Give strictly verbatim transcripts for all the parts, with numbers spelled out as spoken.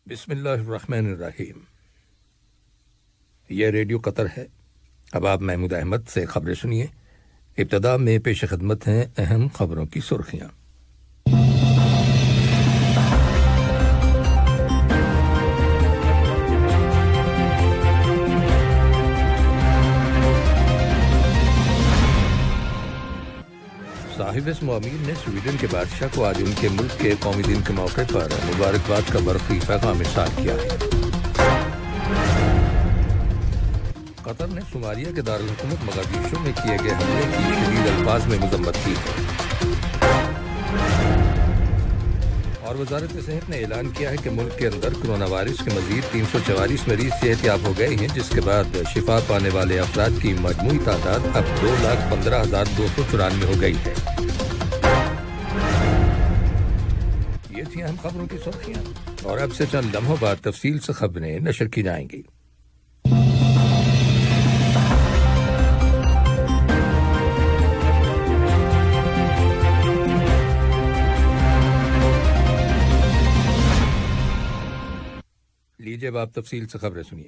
بسم اللہ الرحمن الرحیم۔ یہ ریڈیو قطر ہے۔ اب آپ محمود احمد سے خبریں سنیے۔ ابتدا میں پیش خدمت ہیں اہم خبروں کی سرخیاں۔ صاحب اسم امیر نے سویڈن کے بادشاہ کو آج ان کے ملک کے قومی دن کے موقع پر مبارکباد کا برقی پیغام ارسال کیا ہے۔ قطر نے صومالیہ کے دارالحکومت مغادیشو میں کیے گئے حملے کی شدید الفاظ میں مذمت کی ہے، اور وزارت صحت نے اعلان کیا ہے کہ ملک کے اندر کرونا وائرس کے مزید تین سو چوالیس مریض صحتیاب ہو گئے ہیں، جس کے بعد شفا پانے والے افراد کی مجموعی تعداد اب دو لاکھ پندرہ ہزار دو سو چورانوے ہو گئی ہے۔ یہ تھی اہم خبروں کی سرخیاں، اور اب سے چند لمحوں بعد تفصیل سے خبریں نشر کی جائیں گی۔ لیجیے اب آپ تفصیل سے خبریں سنیے۔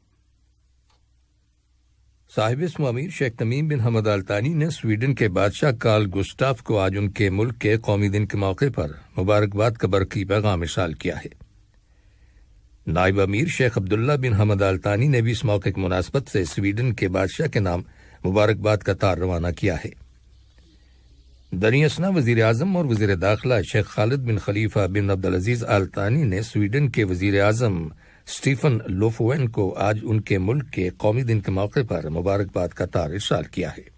صاحب اسم امیر شیخ تمیم بن حمد آل ثانی نے سویڈن کے بادشاہ کارل گسٹاف کو آج ان کے ملک کے قومی دن کے موقع پر مبارکباد کا برقی پیغام ارسال کیا ہے۔ نائب امیر شیخ عبداللہ بن حمد آل ثانی نے بھی اس موقع کی مناسبت سے سویڈن کے بادشاہ کے نام مبارکباد کا تار روانہ کیا ہے۔ دریں اثنا وزیر اعظم اور وزیر داخلہ شیخ خالد بن خلیفہ بن عبدالعزیز آل ثانی نے سویڈن کے وزیر اعظم اسٹیفن لوفوین کو آج ان کے ملک کے قومی دن کے موقع پر مبارکباد کا تار ارسال کیا ہے۔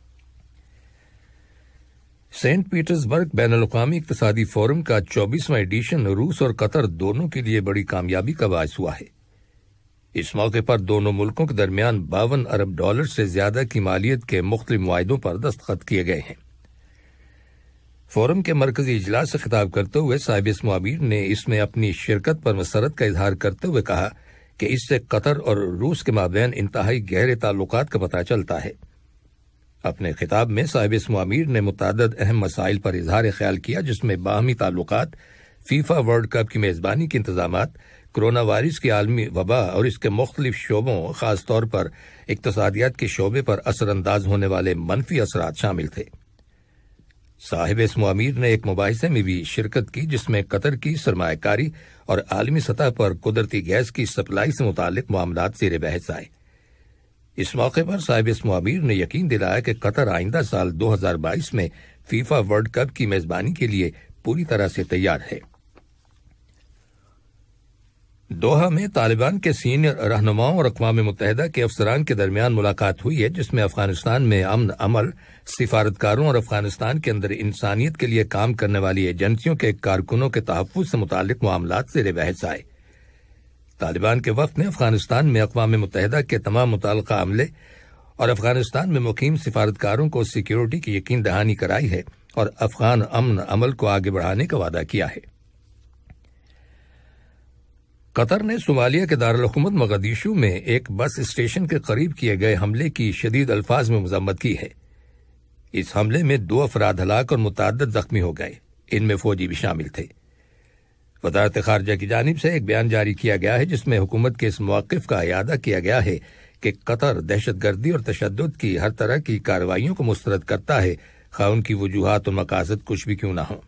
سینٹ پیٹرز برگ بین الاقوامی اقتصادی فورم کا چوبیسواں ایڈیشن روس اور قطر دونوں کے لیے بڑی کامیابی کا باعث ہوا ہے۔ اس موقع پر دونوں ملکوں کے درمیان باون ارب ڈالر سے زیادہ کی مالیت کے مختلف معاہدوں پر دستخط کیے گئے ہیں۔ فورم کے مرکزی اجلاس سے خطاب کرتے ہوئے صاحب اسم امیر نے اس میں اپنی شرکت پر مسرت کا اظہار کرتے ہوئے کہا کہ اس سے قطر اور روس کے مابین انتہائی گہرے تعلقات کا پتہ چلتا ہے۔ اپنے خطاب میں صاحب اسم امیر نے متعدد اہم مسائل پر اظہار خیال کیا، جس میں باہمی تعلقات، فیفا ورلڈ کپ کی میزبانی کے انتظامات، کرونا وائرس کی عالمی وبا اور اس کے مختلف شعبوں، خاص طور پر اقتصادیات کے شعبے پر اثر انداز ہونے والے منفی اثرات شامل تھے۔ صاحب اسم امیر نے ایک مباحثے میں بھی شرکت کی، جس میں قطر کی سرمایہ کاری اور عالمی سطح پر قدرتی گیس کی سپلائی سے متعلق معاملات زیر بحث آئے۔ اس موقع پر صاحب اسم امیر نے یقین دلایا کہ قطر آئندہ سال دو ہزار بائیس میں فیفا ورلڈ کپ کی میزبانی کے لیے پوری طرح سے تیار ہے۔ دوحہ میں طالبان کے سینئر رہنماؤں اور اقوام متحدہ کے افسران کے درمیان ملاقات ہوئی ہے، جس میں افغانستان میں امن عمل، سفارتکاروں اور افغانستان کے اندر انسانیت کے لیے کام کرنے والی ایجنسیوں کے کارکنوں کے تحفظ سے متعلق معاملات زیر بحث آئے۔ طالبان کے وفد نے افغانستان میں اقوام متحدہ کے تمام متعلقہ عملے اور افغانستان میں مقیم سفارتکاروں کو سیکیورٹی کی یقین دہانی کرائی ہے اور افغان امن عمل کو آگے بڑھانے کا وعدہ کیا ہے۔ قطر نے صومالیہ کے دارالحکومت مغادیشو میں ایک بس اسٹیشن کے قریب کیے گئے حملے کی شدید الفاظ میں مذمت کی ہے۔ اس حملے میں دو افراد ہلاک اور متعدد زخمی ہو گئے، ان میں فوجی بھی شامل تھے۔ وزارت خارجہ کی جانب سے ایک بیان جاری کیا گیا ہے، جس میں حکومت کے اس موقف کا اعادہ کیا گیا ہے کہ قطر دہشت گردی اور تشدد کی ہر طرح کی کارروائیوں کو مسترد کرتا ہے، خواہ ان کی وجوہات اور مقاصد کچھ بھی کیوں نہ ہوں۔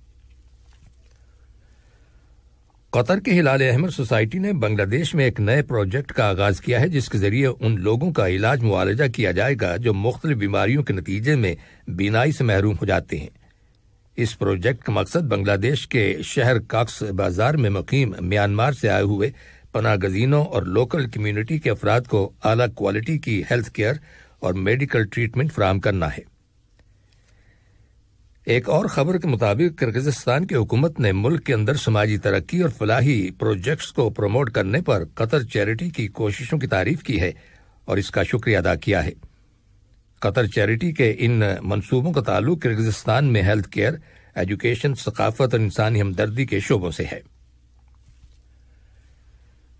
قطر کے ہلال احمر سوسائٹی نے بنگلہ دیش میں ایک نئے پروجیکٹ کا آغاز کیا ہے، جس کے ذریعے ان لوگوں کا علاج معالجہ کیا جائے گا جو مختلف بیماریوں کے نتیجے میں بینائی سے محروم ہو جاتے ہیں۔ اس پروجیکٹ کا مقصد بنگلہ دیش کے شہر کاکس بازار میں مقیم میانمار سے آئے ہوئے پناہ گزینوں اور لوکل کمیونٹی کے افراد کو اعلیٰ کوالٹی کی ہیلتھ کیئر اور میڈیکل ٹریٹمنٹ فراہم کرنا ہے۔ ایک اور خبر کے مطابق کرغزستان کی حکومت نے ملک کے اندر سماجی ترقی اور فلاحی پروجیکٹس کو پروموٹ کرنے پر قطر چیریٹی کی کوششوں کی تعریف کی ہے اور اس کا شکریہ ادا کیا ہے۔ قطر چیریٹی کے ان منصوبوں کا تعلق کرغزستان میں ہیلتھ کیئر، ایجوکیشن، ثقافت اور انسانی ہمدردی کے شعبوں سے ہے۔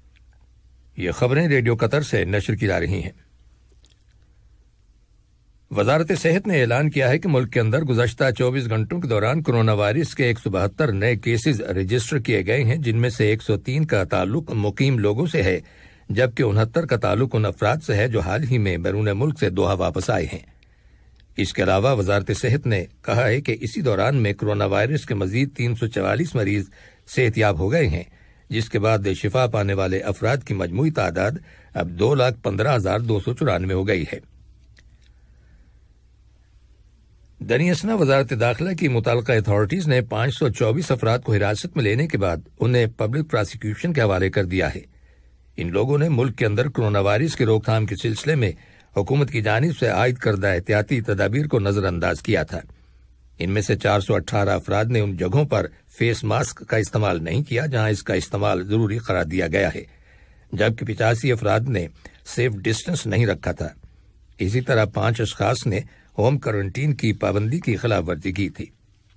یہ خبریں ریڈیو قطر سے نشر کی جا رہی ہیں۔ وزارت صحت نے اعلان کیا ہے کہ ملک کے اندر گزشتہ چوبیس گھنٹوں کے دوران کرونا وائرس کے ایک سو بہتر نئے کیسز رجسٹر کیے گئے ہیں، جن میں سے ایک سو تین کا تعلق مقیم لوگوں سے ہے، جبکہ انہتر کا تعلق ان افراد سے ہے جو حال ہی میں بیرون ملک سے دوحہ واپس آئے ہیں۔ اس کے علاوہ وزارت صحت نے کہا ہے کہ اسی دوران میں کرونا وائرس کے مزید تین سو چوالیس مریض صحت یاب ہو گئے ہیں، جس کے بعد شفا پانے والے افراد کی مجموعی تعداد اب دو لاکھ پندرہ ہزار دو سو چورانوے ہو گئی ہے۔ دنی اسنا وزارت داخلہ کی متعلقہ اتھارٹیز نے پانچ سو چوبیس افراد کو حراست میں لینے کے بعد انہیں پبلک پراسیکیوشن کے حوالے کر دیا ہے۔ ان لوگوں نے ملک کے اندر کرونا وائرس کی روک تھام کے سلسلے میں حکومت کی جانب سے عائد کردہ احتیاطی تدابیر کو نظر انداز کیا تھا۔ ان میں سے چار سو اٹھارہ افراد نے ان جگہوں پر فیس ماسک کا استعمال نہیں کیا جہاں اس کا استعمال ضروری قرار دیا گیا ہے، جبکہ پچاسی افراد نے سیف ڈسٹنس نہیں رکھا تھا۔ اسی طرح پانچ اشخاص نے ہوم کوارنٹین کی پابندی کی خلاف ورزی کی تھی۔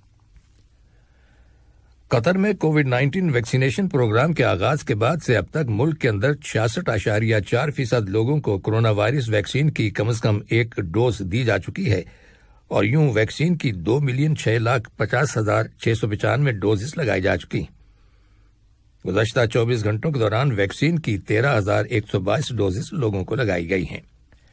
قطر میں کووڈ نائنٹین ویکسینیشن پروگرام کے آغاز کے بعد سے اب تک ملک کے اندر چھیاسٹھ اشاریہ چار فیصد لوگوں کو کرونا وائرس ویکسین کی کم از کم ایک ڈوز دی جا چکی ہے، اور یوں ویکسین کی دو ملین چھ لاکھ پچاس ہزار چھ سو پچانوے ڈوزز لگائی جا چکی۔ گزشتہ چوبیس گھنٹوں کے دوران ویکسین کی تیرہ ہزار ایک سو بائیس ڈوزز لوگوں کو لگائی گئی ہیں۔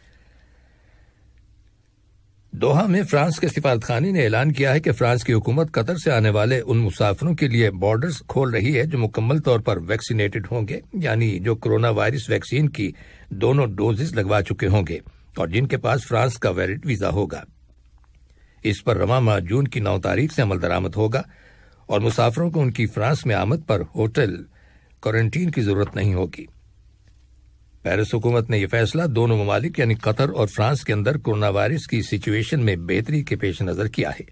دوحہ میں فرانس کے سفارت خانے نے اعلان کیا ہے کہ فرانس کی حکومت قطر سے آنے والے ان مسافروں کے لیے بارڈرز کھول رہی ہے جو مکمل طور پر ویکسینیٹڈ ہوں گے، یعنی جو کرونا وائرس ویکسین کی دونوں ڈوزز لگوا چکے ہوں گے اور جن کے پاس فرانس کا ویلڈ ویزا ہوگا۔ اس پر رواں ماہ جون کی نو تاریخ سے عمل درآمد ہوگا اور مسافروں کو ان کی فرانس میں آمد پر ہوٹل کوارنٹین کی ضرورت نہیں ہوگی۔ پیرس حکومت نے یہ فیصلہ دونوں ممالک یعنی قطر اور فرانس کے اندر کرونا وائرس کی سچویشن میں بہتری کے پیش نظر کیا ہے۔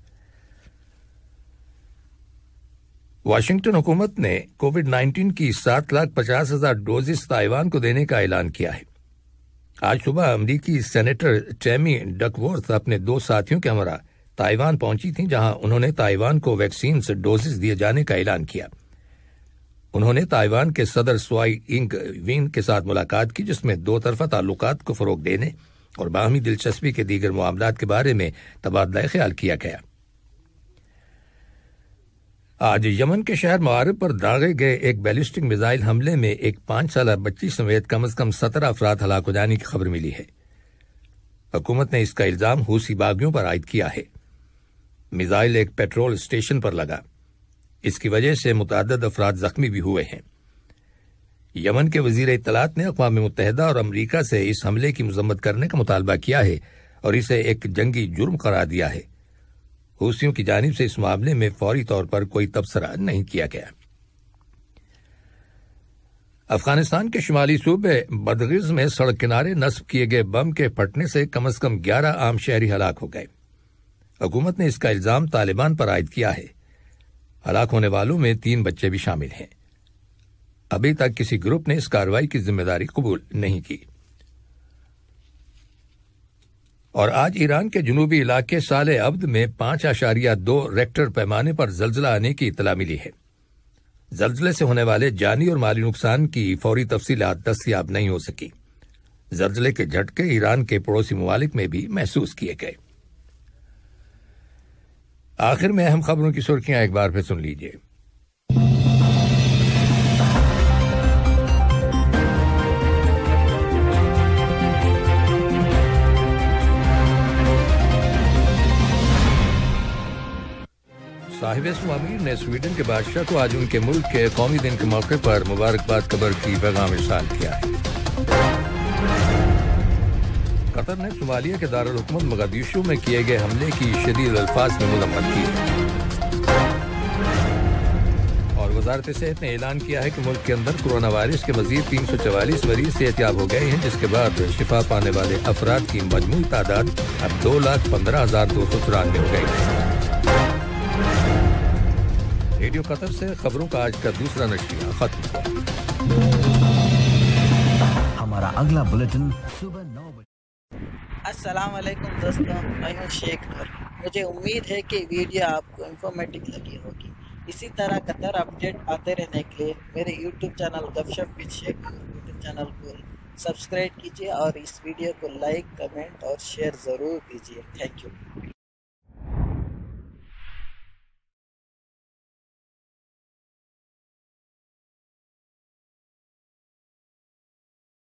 واشنگٹن حکومت نے کووڈ نائنٹین کی سات لاکھ پچاس ہزار ڈوزز تائیوان کو دینے کا اعلان کیا ہے۔ آج صبح امریکی سینیٹر ٹیمی ڈکورتھ اپنے دو ساتھیوں کے ہمراہ تائیوان پہنچی تھیں، جہاں انہوں نے تائیوان کو ویکسین سے ڈوزز دیے جانے کا اعلان کیا۔ انہوں نے تائیوان کے صدر سوائی انگ وین کے ساتھ ملاقات کی، جس میں دو طرفہ تعلقات کو فروغ دینے اور باہمی دلچسپی کے دیگر معاملات کے بارے میں تبادلہ خیال کیا گیا۔ آج یمن کے شہر معارب پر داغے گئے ایک بیلسٹک میزائل حملے میں ایک پانچ سالہ بچی سمیت کم از کم سترہ افراد ہلاک ہو جانے کی خبر ملی ہے۔ حکومت نے اس کا الزام حوثی باغیوں پر عائد کیا ہے۔ میزائل ایک پیٹرول اسٹیشن پر لگا، اس کی وجہ سے متعدد افراد زخمی بھی ہوئے ہیں۔ یمن کے وزیر اطلاعات نے اقوام متحدہ اور امریکہ سے اس حملے کی مذمت کرنے کا مطالبہ کیا ہے اور اسے ایک جنگی جرم قرار دیا ہے۔ حوثیوں کی جانب سے اس معاملے میں فوری طور پر کوئی تبصرہ نہیں کیا گیا۔ افغانستان کے شمالی صوبے بدغز میں سڑک کنارے نصب کیے گئے بم کے پھٹنے سے کم از کم گیارہ عام شہری ہلاک ہو گئے۔ حکومت نے اس کا الزام طالبان پر عائد کیا ہے۔ ہلاک ہونے والوں میں تین بچے بھی شامل ہیں۔ ابھی تک کسی گروپ نے اس کارروائی کی ذمہ داری قبول نہیں کی۔ اور آج ایران کے جنوبی علاقے سالے عبد میں پانچ اشاریہ دو ریکٹر پیمانے پر زلزلہ آنے کی اطلاع ملی ہے۔ زلزلے سے ہونے والے جانی اور مالی نقصان کی فوری تفصیلات دستیاب نہیں ہو سکی۔ زلزلے کے جھٹکے ایران کے پڑوسی ممالک میں بھی محسوس کیے گئے۔ آخر میں اہم خبروں کی سرخیاں ایک بار پھر سن لیجیے۔ صاحب اسم امیر نے سویڈن کے بادشاہ کو آج ان کے ملک کے قومی دن کے موقع پر مبارکباد قبر کی پیغام ارسال کیا ہے۔ قطر نے صومالیہ کے دارالحکومت مقدیشو میں کیے گئے حملے کی شدید الفاظ میں مذمت کی ہے۔ اور وزارت صحت نے اعلان کیا ہے کہ ملک کے اندر کرونا وائرس کے مزید تین سو چوالیس مریض صحت یاب ہو گئے ہیں، جس کے بعد شفا پانے والے افراد کی مجموعی تعداد اب دو لاکھ پندرہ ہزار دو سو چورانوے ہو گئی ہے۔ ریڈیو قطر سے خبروں کا آج کا دوسرا نشریہ ختم ہوا۔ ہمارا اگلا بلیٹن صبح نو بجے۔ السلام علیکم دوستوں، میں ہوں شیخ نور۔ مجھے امید ہے کہ ویڈیو آپ کو انفارمیٹو لگی ہوگی۔ اسی طرح قطر اپڈیٹ آتے رہنے کے لیے میرے یوٹیوب چینل گپ Shup with Sheikh Noor YouTube channel کو سبسکرائب کیجیے اور اس ویڈیو کو لائک کمنٹ اور شیئر ضرور کیجیے. Thank you.